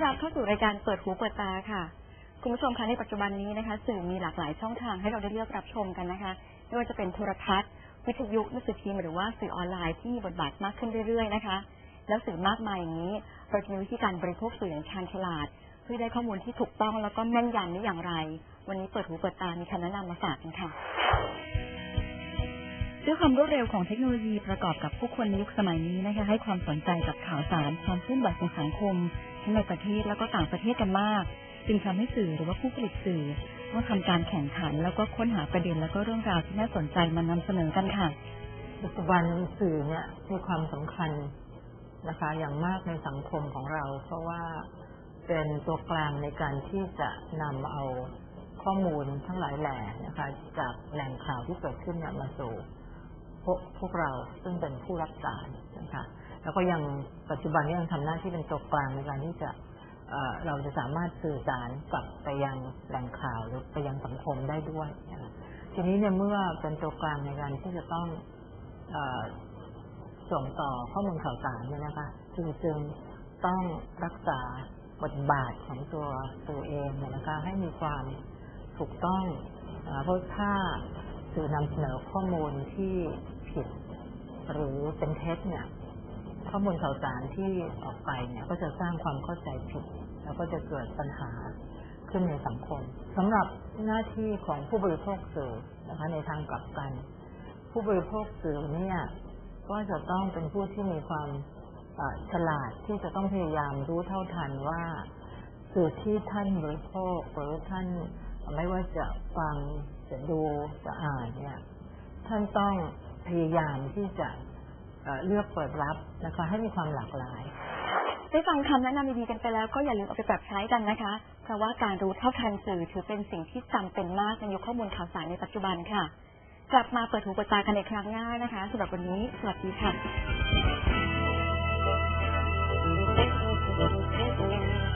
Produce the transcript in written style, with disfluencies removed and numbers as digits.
รับเข้าสู่รายการเปิดหูเปิดตาค่ะคุณผู้ชมคะในปัจจุบันนี้นะคะสื่อมีหลากหลายช่องทางให้เราได้เลือกรับชมกันนะคะไม่ว่าจะเป็นโทรทัศน์วิทยุหนังสือพิมพ์หรือว่าสื่อออนไลน์ที่มีบทบาทมากขึ้นเรื่อยๆนะคะแล้วสื่อมากมายอย่างนี้เราจะมีวิธีการบริโภคสื่ออย่างชาญฉลาดเพื่อได้ข้อมูลที่ถูกต้องแล้วก็แม่นยำได้อย่างไรวันนี้เปิดหูเปิดตามีคำแนะนำมาฝากกันค่ะด้วยความรวดเร็วของเทคโนโลยีประกอบกับผู้คนในยุคสมัยนี้นะคะให้ความสนใจกับข่าวสารความเคลื่อนไหวของสังคมทั้งในประเทศแล้วก็ต่างประเทศกันมากจึงทำให้สื่อหรือว่าผู้ผลิตสื่อต้องทำการแข่งขันแล้วก็ค้นหาประเด็นแล้วก็เรื่องราวที่น่าสนใจมานำเสนอกันค่ะปัจจุบันสื่อเนี่ยมีความสำคัญนะคะอย่างมากในสังคมของเราเพราะว่าเป็นตัวกลางในการที่จะนำเอาข้อมูลทั้งหลายแหล่นะคะจากแหล่งข่าวที่เกิดขึ้นมาสู่พวกเราซึ่งเป็นผู้รับสารนะคะแล้วก็ยังปัจจุบันนี้ยังทำหน้าที่เป็นตัวกลางในการที่จะเราจะสามารถสื่อสารกลับไปยังแหล่งข่าวหรือไปยังสังคมได้ด้วยนะคะทีนี้เนี่ยเมื่อเป็นตัวกลางในการที่จะต้องส่งต่อข้อมูลข่าวสารเนี่ยนะคะจึงต้องรักษาบทบาทของตัวเองนะคะให้มีความถูกต้องเพราะถ้าสื่อนำเสนอข้อมูลที่ผิดหรือเป็นเท็จเนี่ยข้อมูลข่าวสารที่ออกไปเนี่ยก็จะสร้างความเข้าใจผิดแล้วก็จะเกิดปัญหาขึ้นในสังคมสำหรับหน้าที่ของผู้บริโภคสื่อนะคะในทางกลับกันผู้บริโภคสื่อเนี่ยก็จะต้องเป็นผู้ที่มีความฉลาดที่จะต้องพยายามรู้เท่าทันว่าสื่อที่ท่านบริโภคหรือท่านไม่ว่าจะฟังจะดูจะอ่านเนี่ยท่านต้องพยายามที่จะเลือกเปิดรับนะคะให้มีความหลากหลายได้ฟังคำแนะนำดีๆกันไปแล้วก็อย่าลืมเอาไปปรับใช้กันนะคะเพราะว่าการรู้เท่าทันสื่อถือเป็นสิ่งที่จำเป็นมากในยุคข้อมูลข่าวสารในปัจจุบันค่ะกลับมาเปิดหูเปิดตากันในครั้งหน้านะคะสำหรับวันนี้สวัสดีค่ะ